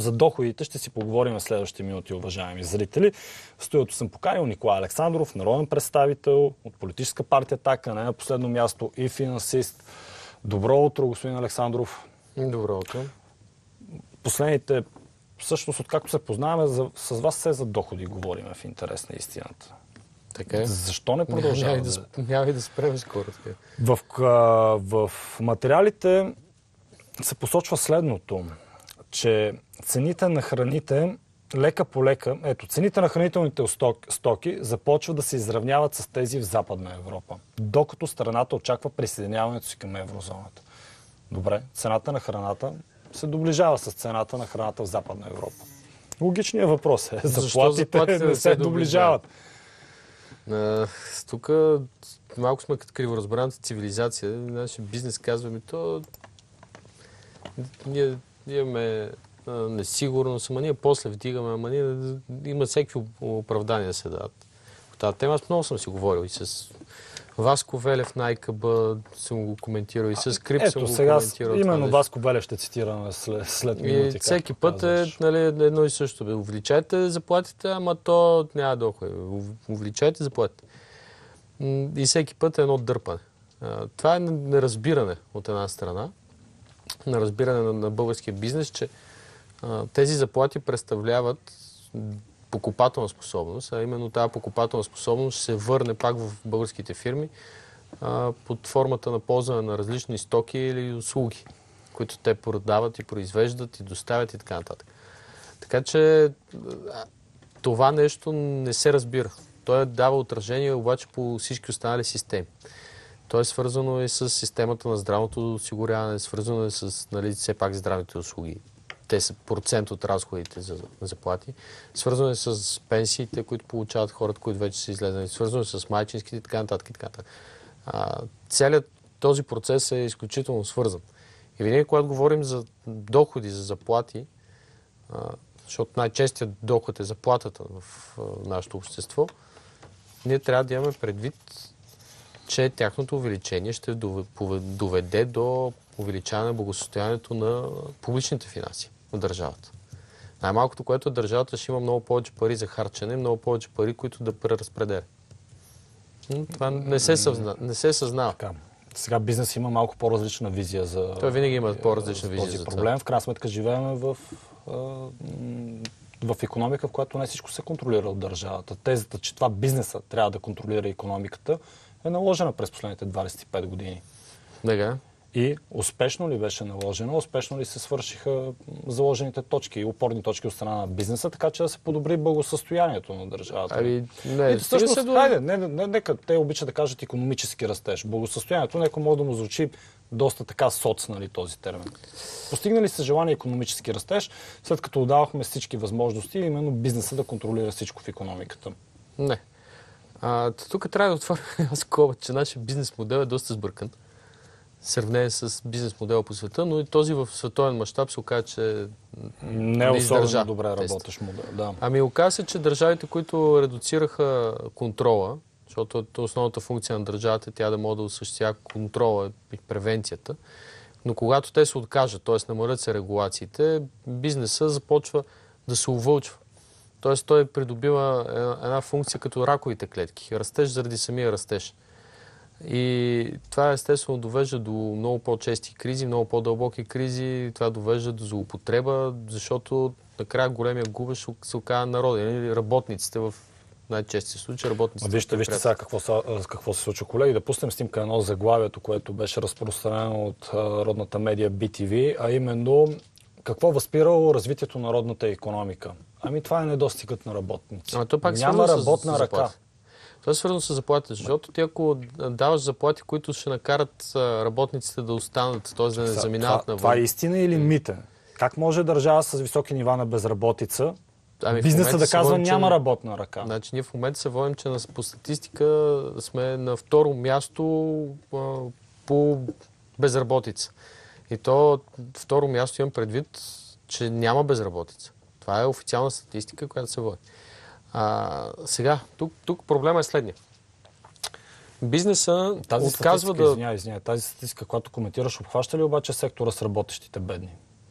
За доходите ще си поговорим в следващите минути, уважаеми зрители. В студиото съм поканил Николай Александров, народен представител от политическа партия „Атака“, не на последно място и финансист. Добро утро, господин Александров. Добро утро. Последните, всъщност, откакто се познаваме, с вас все за доходи говорим в интерес на истината. Така е. Защо не продължаваме? Няма и да спрем скоро. В материалите се посочва следното, че цените на храните лека по лека, цените на хранителните стоки започват да се изравняват с тези в Западна Европа, докато страната очаква присъединяването си към еврозоната. Добре, цената на храната се доближава с цената на храната в Западна Европа. Логичният въпрос е, заплатите не се доближават. Тук малко сме като криворазбраната цивилизация. Нашия бизнес казваме, то ние имаме несигурност, ама ние после вдигаме, ама ние има всеки оправдания да се дадат. В тази тема аз много съм си говорил и с Васко Велев на АйКБ съм го коментирал и с Крип съм го коментирал. Именно Васко Велев ще цитираме след минути. Всеки път е едно и също. Увеличайте заплатите, ама то няма доходи. Увеличайте заплатите. И всеки път е едно дърпане. Това е неразбиране от една страна. Неразбиране на българския бизнес, че тези заплати представляват покупателна способност, а именно тази покупателна способност ще се върне пак в българските фирми под формата на ползване на различни стоки или услуги, които те продават и произвеждат и доставят и така нататък. Така че това нещо не се разбира. То дава отражение обаче по всички останали системи. То е свързано и с системата на здравното осигуряване, свързано е с все пак здравните услуги. Те са процент от разходите за заплати. Свързано е с пенсиите, които получават хората, които вече са излезнали. Свързано е с майчинските и така нататък. Целият този процес е изключително свързан. И винаги, когато говорим за доходи, за заплати, защото най-честият доход е заплатата в нашето общество, ние трябва да имаме предвид, че тяхното увеличение ще доведе до увеличаване на благосъстоянието на публичните финанси на държавата. Най-малкото, което държавата ще има много повече пари за харчене, много повече пари, които да преразпределя. Това не се съзнава. Сега бизнес има малко по-различна визия за той винаги има по-различна визия този за проблем. В крайна сметка живеем в икономика, в която не всичко се контролира от държавата. Тезата, че това бизнеса трябва да контролира икономиката, е наложена през последните 25 години. Дега. И успешно ли беше наложено? Успешно ли се свършиха заложените точки и опорни точки от страна на бизнеса, така че да се подобри благосъстоянието на държавата? Нека те обичат да кажат икономически растеж. Благосъстоянието, нека може да му звучи доста така соц, нали, този термин. Постигнали се желание икономически растеж, след като отдавахме всички възможности, именно бизнеса да контролира всичко в икономиката? Не. Тук трябва да отворим скоба, че нашия бизнес модел е доста сбъркан. Сравнение с бизнес модела по света, но и този в световен мащаб се оказа, че не е особено добре работещ модел. Да. Ами оказа се, че държавите, които редуцираха контрола, защото основната функция на държавата е тя да може да осъществява контрола и превенцията, но когато те се откажат, т.е. намалят се регулациите, бизнеса започва да се увълчва. Т.е. той придобива една функция като раковите клетки. Растеж заради самия растеж. И това естествено довежда до много по-чести кризи, много по-дълбоки кризи. Това довежда до злоупотреба, защото накрая големия губещ се оказа народа. Работниците в най-чести случаи. Вижте сега какво се случва, колеги. Да пуснем снимка едно заглавието, което беше разпространено от родната медия BTV, а именно какво възпирало развитието на родната икономика. Ами това е недостигът на работници. Няма работна ръка. Това е свързано с заплатите, защото ти ако даваш заплати, които ще накарат работниците да останат, т.е. да не заминават навън. Това е истина или мите? Как може държава с високи нива на безработица, бизнеса да казва няма работна ръка? Значи ние в момента се водим, че по статистика сме на второ място по безработица. И то второ място имам предвид, че няма безработица. Това е официална статистика, която се води. Сега, тук проблема е следния. Бизнеса отказва да... Извиняй, тази статистика, която коментираш, обхваща ли обаче сектора с работещите бедни?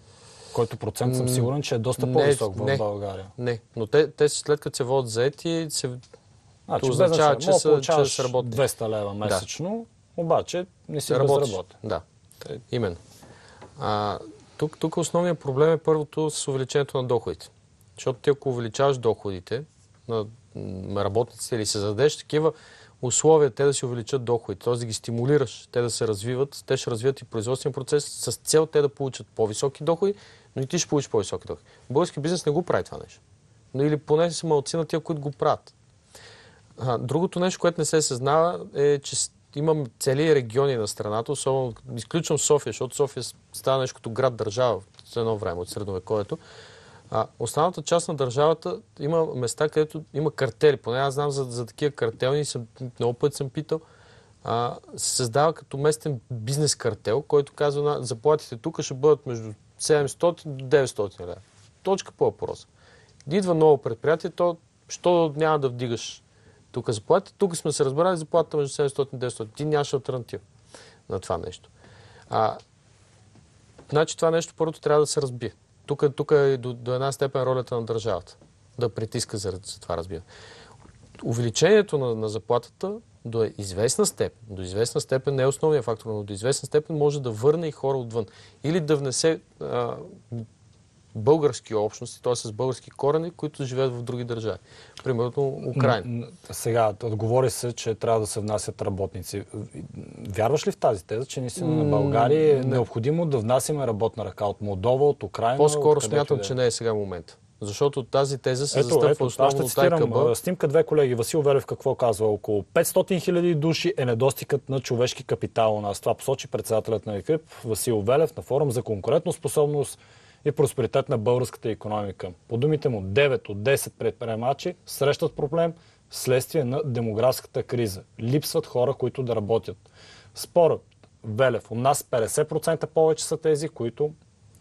Който процент съм сигурен, че е доста по-висок в България. Не, но те след като се водят заети, Значи, означава, че са работни. 200 лева месечно, обаче не си безработен. Да, именно. Тук основният проблем е първото с увеличението на доходите. Защото ти ако увеличаваш доходите на работниците или се зададеш такива условия те да си увеличат доходите, т.е. да ги стимулираш, те да се развиват, те ще развият и производствен процес с цел те да получат по-високи доходи, но и ти ще получиш по-високи доходи. Български бизнес не го прави това нещо. Но или поне са малци на тия, които го правят. Другото нещо, което не се съзнава е, че имам цели региони на страната, особено изключвам София, защото София става нещо като град-държава в едно време от средновековието. Останалата част на държавата има места, където има картели. Поне аз знам за такива картелни, много пъти съм питал. Се създава като местен бизнес картел, който казва, заплатите тук ще бъдат между 700 до 900 лева. Точка по въпроса. Идва ново предприятие, що няма да вдигаш тук заплатите. Тук сме се разбрали заплатата между 700 и 900. Ти нямаш алтернатива на това нещо. Значи това нещо първото трябва да се разбие. Тук е до една степен ролята на държавата да притиска за това разбира. Увеличението на заплатата до известна степен не е основният фактор, но до известна степен може да върне и хора отвън. Или да внесе български общности, т.е. с български корени, които живеят в други държави. Примерно Украина. Сега, отговори се, че трябва да се внасят работници. Вярваш ли в тази теза, че наистина на България е необходимо да внасяме работна ръка от Молдова, от Украина? По-скоро смятам, че не е сега момент. Защото тази теза се застъпва основно от АйКБ. Снимка 2, колеги. Васил Велев какво казва? Около 500 000 души е недостигът на човешки капитал у нас. Това посочи председателят на ЕКРИП Васил Велев на форум за конкурентоспособност и просперитет на българската икономика. По думите му, 9 от 10 предприемачи срещат проблем вследствие на демографската криза. Липсват хора, които да работят. Според Велев, у нас 50% повече са тези, които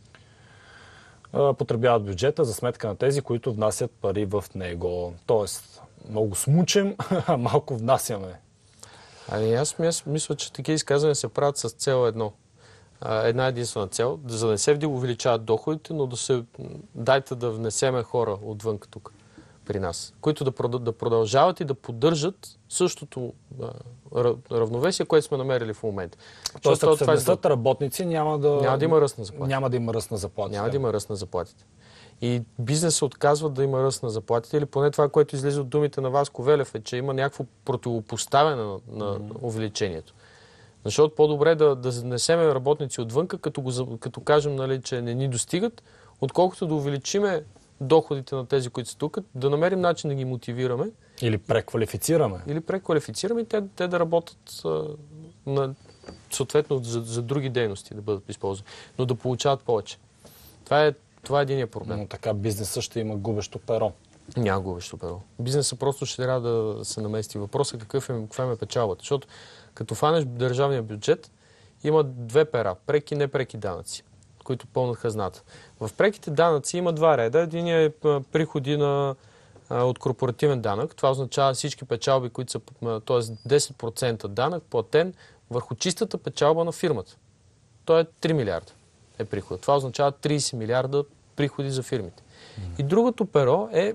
потребяват бюджета за сметка на тези, които внасят пари в него. Тоест, много смучем, а малко внасяме. Аз мисля, че такива изказвания се правят с цел една единствена цел, за да не се увеличават доходите, но дайте да внесеме хора отвън тук при нас, които да продължават и да поддържат същото равновесие, което сме намерили в момента. Тоест, ако се внесат работници, няма да има ръст на заплатите. Няма да има ръст на заплатите. Няма да има ръст на заплатите. И бизнесът отказва да има ръст на заплатите, или поне това, което излиза от думите на Васко Велев, е, че има някакво противопоставяне на увеличението. Защото по-добре да внесеме работници отвън, като кажем, нали, че не ни достигат, отколкото да увеличиме доходите на тези, които са тук, да намерим начин да ги мотивираме. Или преквалифицираме. И те да работят съответно за други дейности да бъдат използвани, но да получават повече. Това е единият проблем. Но така бизнесът ще има губещо перо. Няма губещо перо. Бизнесът просто ще трябва да се намести. Въпросът е каква е печалбата. Защото като фанеш държавния бюджет, има две пера – преки и непреки данъци, които пълнат хазната. В преките данъци има два реда. Единият е приходи от корпоративен данък. Това означава всички печалби, които са, т.е. 10% данък платен върху чистата печалба на фирмата. То е 3 милиарда е приход. Това означава 30 милиарда приходи за фирмите. И другото перо е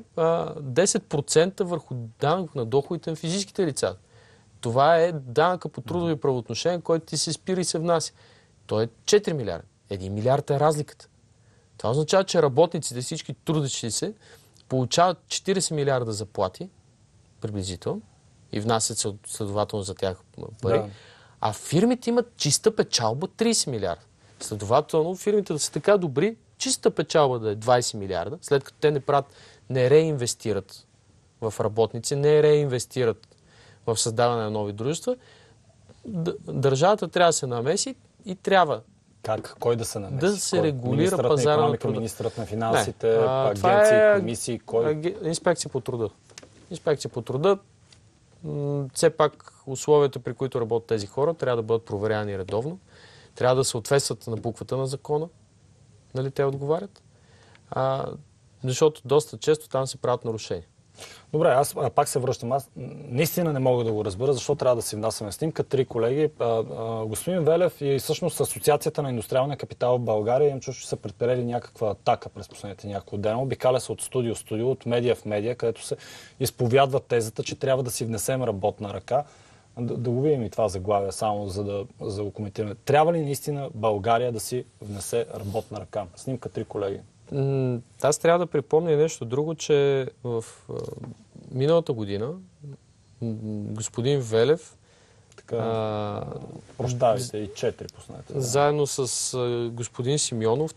10% върху данък на доходите на физическите лица. Това е данъка по трудови правоотношения, който ти се спира и се внася. То е 4 милиарда. 1 милиард е разликата. Това означава, че работниците, всички трудещи се, получават 40 милиарда заплати, приблизително, и внасят се следователно за тях пари. Да. А фирмите имат чиста печалба 30 милиарда. Следователно, фирмите да са така добри, чиста печалба да е 20 милиарда, след като те не реинвестират в работници, не реинвестират в създаване на нови дружества, държавата трябва да се намеси и трябва Кой да се намеси? Да се регулира пазара на труда. Министърът на финансите, агенции, комисии, Инспекция по труда. Инспекция по труда. Все пак условията, при които работят тези хора, трябва да бъдат проверявани редовно. Трябва да съответстват на буквата на закона. Нали те отговарят? Защото доста често там се правят нарушения. Добре, аз пак се връщам. Аз наистина не мога да го разбера, защо трябва да си внасяме снимка. 3 колеги. Господин Велев и всъщност Асоциацията на индустриалния капитал в България, им чуш, че са предприели някаква атака през последните няколко дена. Обикаля се от студио в студио, от медия в медия, където се изповядва тезата, че трябва да си внесем работна ръка. Да го видим и това заглавие, само за да го коментираме. Трябва ли наистина България да си внесе работна ръка? Снимка 3 колеги. Аз трябва да припомня нещо друго, че в миналата година господин Велев прощавайте, и 4 пуснете. Заедно с господин Симеонов,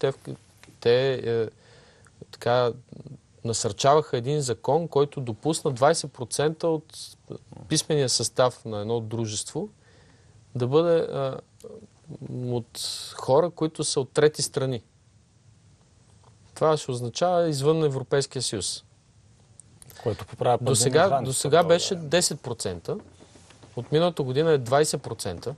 те така насърчаваха един закон, който допусна 20% от писмения състав на едно дружество да бъде от хора, които са от трети страни. Това ще означава извън Европейския съюз. Което поправя до сега беше 10%. От миналата година е 20%.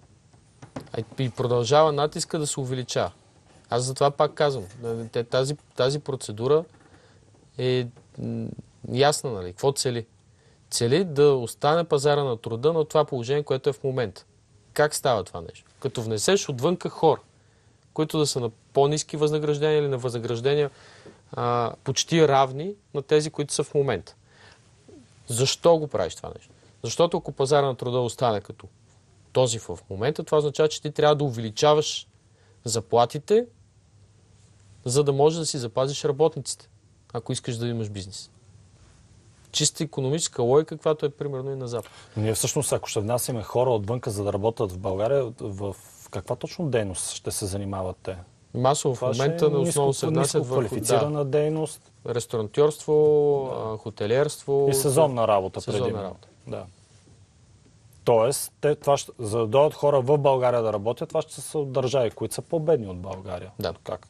И продължава натиска да се увеличава. Аз затова пак казвам. Тази процедура е ясна, нали? Какво цели? Цели да остане пазара на труда на това положение, което е в момента. Как става това нещо? Като внесеш отвънка хора, които да са на по-ниски възнаграждения или на възнаграждения почти равни на тези, които са в момента. Защо го правиш това нещо? Защото ако пазара на труда остане като този в момента, това означава, че ти трябва да увеличаваш заплатите, за да можеш да си запазиш работниците, ако искаш да имаш бизнес. Чиста икономическа логика, каквато е примерно и на Запад. Ние всъщност, ако ще внасяме хора отвънка, за да работят в България, в каква точно дейност ще се занимават те? Масово в момента на основно се внасят върху квалифицирана дейност. Ресторантьорство, хотелиерство. И сезонна работа преди. Да. Тоест, за да дойдат хора в България да работят, това ще са от държави, които са по-бедни от България. Да. Как?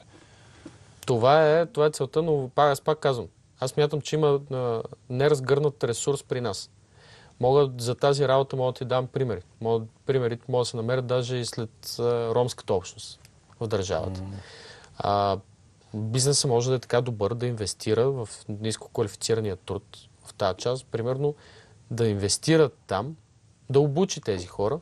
Това е целта, но аз пак казвам. Аз мятам, че има неразгърнат ресурс при нас. За тази работа мога да ти дам примери. Примерите могат да се намерят даже и след ромската общност в държавата. Бизнесът може да е така добър да инвестира в ниско квалифицирания труд в тази част. Примерно да инвестира там, да обучи тези хора.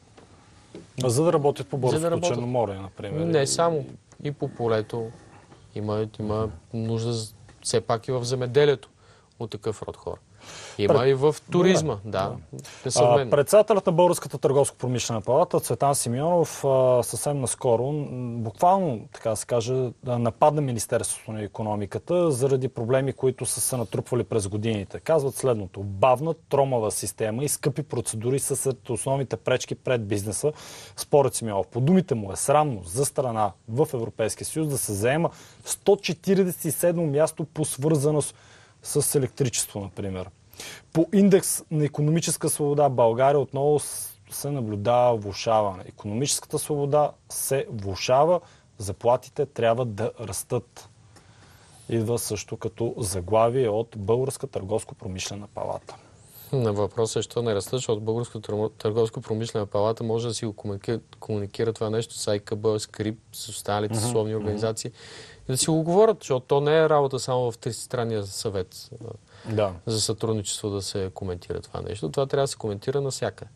За да работят по Българското Черноморие, например. Не само. И по полето. Има нужда все пак и в земеделието от такъв род хора. Има и в туризма, Председателят на Българската търговско-промишлена палата Цветан Симеонов съвсем наскоро, буквално, така да се каже, нападна Министерството на икономиката заради проблеми, които са се натрупвали през годините. Казват следното: бавна, тромава система и скъпи процедури са сред основните пречки пред бизнеса. Според Симеонов, по думите му, е срамно за страна в Европейския съюз да се заема 147 място по свързаност с електричество, например. По индекс на икономическа свобода България отново се наблюдава влошаване. Икономическата свобода се влошава, заплатите трябва да растат. Идва също като заглавие от Българска търговско-промишлена палата. На въпроса е, що не растат, защото Българската търговско-промишлена палата може да си го комуникира това нещо с АИКБ, с КРИП, с останалите съсловни организации и да си го говорят, защото то не е работа само в тристранния съвет за сътрудничество да се коментира това нещо. Това трябва да се коментира навсякъде.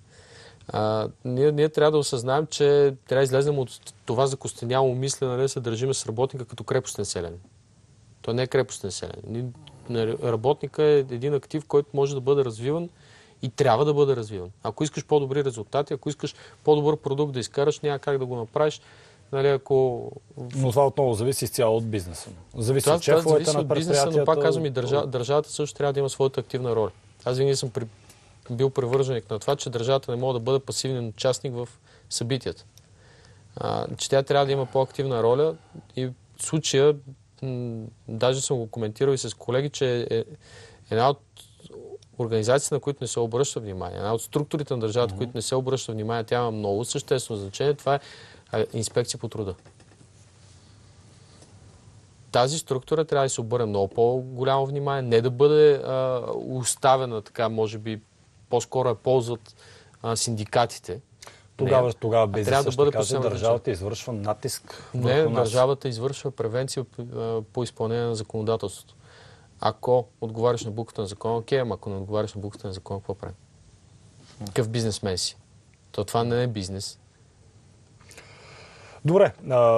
Ние трябва да осъзнаем, че трябва да излезем от това закостеняло мислене, да се държиме с работника като крепостен селен. Той не е крепостен селен. Работника е един актив, който може да бъде развиван и трябва да бъде развиван. Ако искаш по-добри резултати, ако искаш по-добър продукт да изкараш, няма как да го направиш. Но това отново зависи изцяло от бизнеса. Зависи от шефовете на предприятията. Но пак казвам и държавата също трябва да има своята активна роля. Аз винаги съм бил привърженик на това, че държавата не може да бъде пасивен участник в събитията. Че тя трябва да има по-активна роля и в случая даже съм го коментирал и с колеги, че една от организациите, на които не се обръща внимание, една от структурите на държавата, които не се обръща внимание, тя има много съществено значение, това е инспекция по труда. Тази структура трябва да се обърне много по-голямо внимание, не да бъде оставена така, може би по-скоро ползват синдикатите. Тогава бизнесът ще каже, държавата извършва натиск върху нас. Държавата извършва превенция по изпълнение на законодателството. Ако отговаряш на буквата на закона, окей, ама ако не отговаряш на буквата на закона, какво правим? Какъв бизнесмен си? То това не е бизнес. Добре.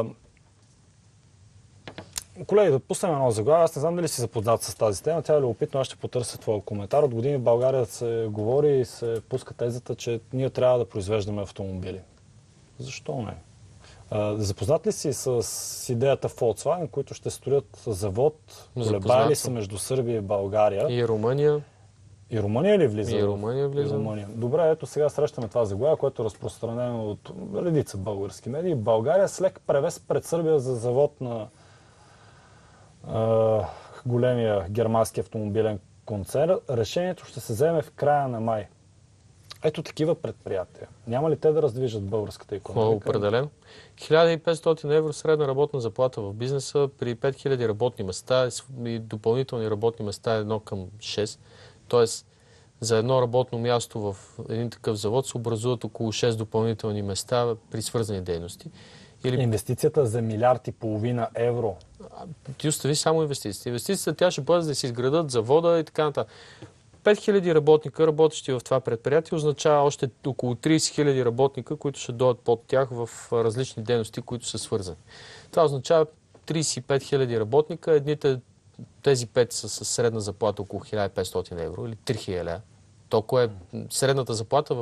Колеги, да пуснем едно заглавие. Аз не знам дали си запознат с тази тема. Тя е любопитно, аз ще потърся твоя коментар. От години в България се говори и се пуска тезата, че ние трябва да произвеждаме автомобили. Защо не? Запознат ли си с идеята Volkswagen, които ще строят завод, колебали се между Сърбия и България? И Румъния. И Румъния ли влиза? И Румъния влиза. И Румъния. Добре, ето сега срещаме това заглавие, което е разпространено от редица български медии. България с лек превес пред Сърбия за завод на големия германски автомобилен концерн. Решението ще се вземе в края на май. Ето такива предприятия. Няма ли те да раздвижат българската икономика? Определено. 1500 евро средна работна заплата в бизнеса при 5000 работни места и допълнителни работни места 1:6. Тоест, за едно работно място в един такъв завод се образуват около 6 допълнителни места при свързани дейности. Инвестицията за 1,5 милиарда евро. Ти остави само инвестициите. Инвестицията тя ще бъде да се изградат завода и така нататък. 5000 работника, работещи в това предприятие, означава още около 30 000 работника, които ще дойдат под тях в различни дейности, които са свързани. Това означава 35 000 работника. Тези 5 са с средна заплата около 1500 евро или 3000 лева. Толкова е средната заплата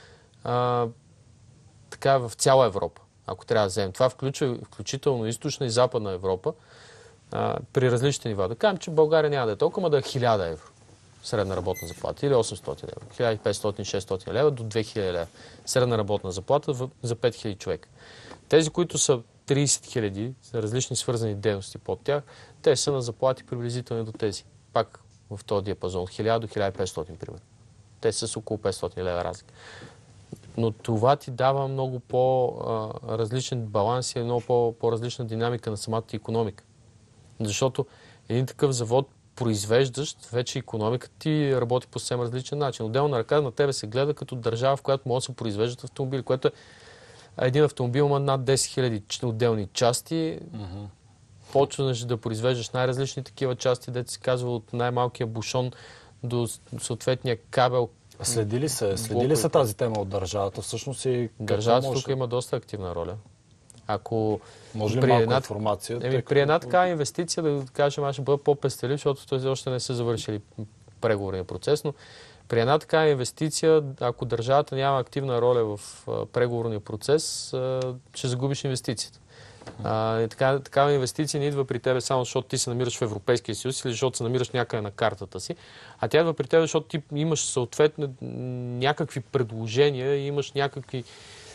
в цяла Европа, ако трябва да вземем. Това включва включително източна и западна Европа при различни нива. Да кажем, че България няма да е толкова, но да е 1000 евро средна работна заплата или 800 евро. 1500-600 лева до 2000 лева. Средна работна заплата за 5000 човека. Тези, които са 30 000 за различни свързани дейности под тях, те са на заплати приблизително до тези. Пак в този диапазон от 1000 до 1500 примерно. Те са с около 500 лева разлика. Но това ти дава много по-различен баланс и много по-различна динамика на самата икономика. Защото един такъв завод произвеждащ, вече икономиката ти работи по съвсем различен начин. Отделна ръка на тебе се гледа като държава, в която могат да се произвеждат автомобили, което един автомобил има над 10 000 отделни части. Почваш да произвеждаш най-различни такива части, дето се казва от най-малкия бушон до съответния кабел. Следи ли се тази тема от държавата? Всъщност държавата тук има доста активна роля. Ако може ли малко информация? При една такава инвестиция, да кажем, аз ще бъда по-пестелив, защото този още не са завършили преговорния процес, но при една такава инвестиция, ако държавата няма активна роля в преговорния процес, ще загубиш инвестицията. Такава инвестиция не идва при тебе само защото ти се намираш в Европейския съюз или защото се намираш някъде на картата си, а тя идва при тебе, защото ти имаш съответно някакви предложения и имаш някакви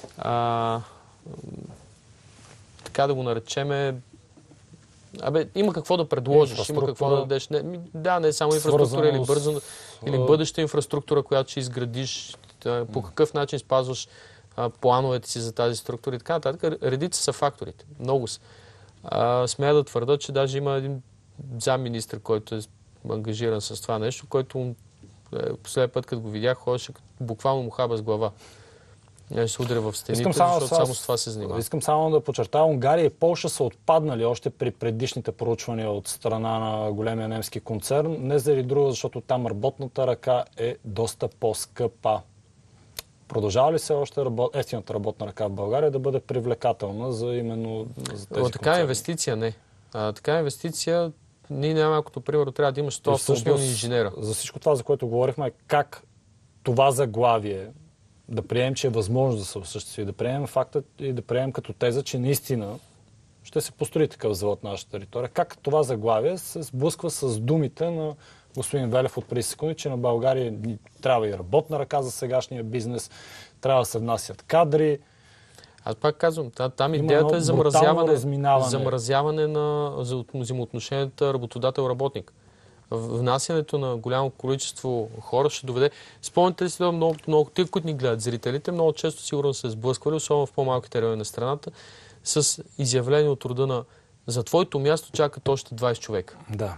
така да го наречеме, има какво да предложиш, има какво да дадеш. Не само инфраструктура или бъдеща инфраструктура, която ще изградиш, по какъв начин спазваш плановете си за тази структура и така нататък. Редица са факторите. Много са. Смея да твърда, че даже има един замминистър, който е ангажиран с това нещо, който последния път, като го видях, ходеше буквално муха без глава. Ще се удря в стените, защото само с това се занимава. Искам само да подчертая, Унгария и Полша са отпаднали още при предишните проучвания от страна на големия немски концерн. Не заради друго, защото там работната ръка е доста по-скъпа. Продължава ли се още ефтината работна ръка в България да бъде привлекателна за именно за тези така инвестиция не. Така инвестиция, ние най-малкото примерно трябва да имаш 100 автомобилни инженера. За всичко това, за което говорихме, как това заглавие да приемем, че е възможно да се осъществи, да приемем факта и да приемем като теза, че наистина ще се построи такъв завод на нашата територия. Как това заглавие се сблъсква с думите на господин Велев от преди секунди, че на България трябва и работна ръка за сегашния бизнес, трябва да се внасят кадри. Аз пак казвам, там идеята е замразяване на взаимоотношенията работодател-работник. Внасянето на голямо количество хора ще доведе. Спомните ли си, много тия, които ни гледат зрителите, много често сигурно се сблъсквали, особено в по-малките райони на страната, с изявление от рода на за твоето място чакат още 20 човека. Да.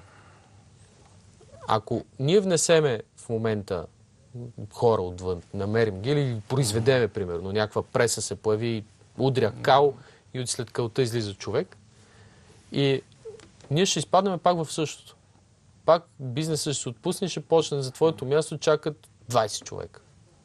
Ако ние внесеме в момента хора отвън, намерим ги или произведеме, примерно, някаква преса се появи, удря кал и след калта излиза човек, и ние ще изпаднем пак в същото. пак бизнесът ще се отпусне, ще почне за твоето място, чакат 20 човека.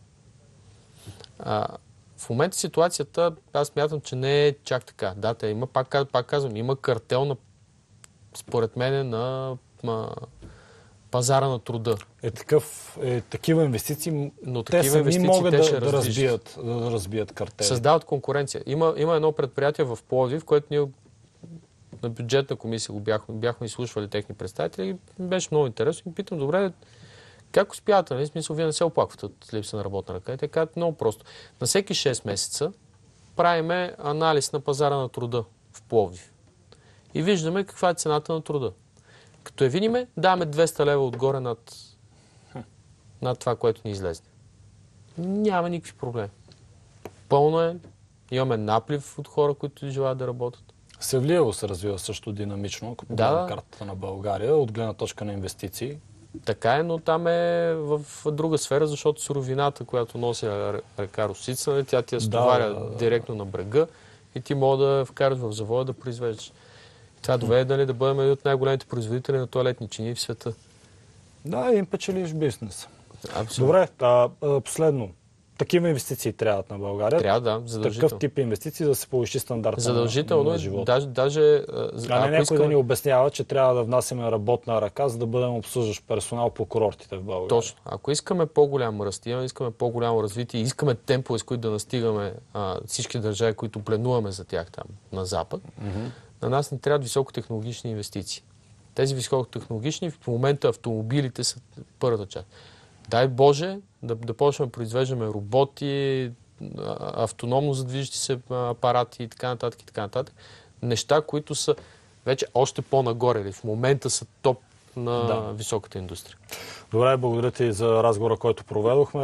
В момента ситуацията, аз смятам, че не е чак така. Да, има, пак казвам, има картел според мен на пазара на труда. Такива инвестиции, но те такива сами могат да разбият. разбият картели. Създават конкуренция. Има едно предприятие в Пловдив, което ние на бюджетна комисия го бяхме изслушвали техни представители и беше много интересно. И питам, добре, как успявате? Нали? В смисъл, вие не се оплаквате от липса на работна ръка. И те казват много просто. На всеки 6 месеца правиме анализ на пазара на труда в Пловдив. И виждаме каква е цената на труда. Като я видиме, даваме 200 лева отгоре над това, което ни излезе. Няма никакви проблеми. Пълно е. Имаме наплив от хора, които желаят да работят. Севлиево се развива също динамично, ако погледнем картата на България, от гледна точка на инвестиции. Така е, но там е в друга сфера, защото суровината, която носи река Росица, тя ти я стоваря директно на брега и ти мога да вкараш в завода да произвеждаш. Това доведе да бъдем един от най-големите производители на тоалетни чинии в света. Да, им печелиш бизнес. Абсолютно. Добре, последно. Такива инвестиции трябват на България. Трябва, да, задължително. Такъв тип инвестиции, да се повиши стандарта на живота. Даже, не някой да ни обяснява, че трябва да внасяме работна ръка, за да бъдем обслужващ персонал по курортите в България. Точно. Ако искаме по-голям ръст, искаме по-голямо развитие, искаме темпове, с които да настигаме всички държави, които пленуваме за тях там на Запад, на нас ни трябват високотехнологични инвестиции. Тези високотехнологични, в момента автомобилите са първата част. Дай Боже да почнем да произвеждаме роботи, автономно задвижещи се апарати и така нататък и така нататък. Неща, които са вече още по-нагоре или в момента са топ на високата индустрия. Добре, благодаря ти за разговора, който проведохме.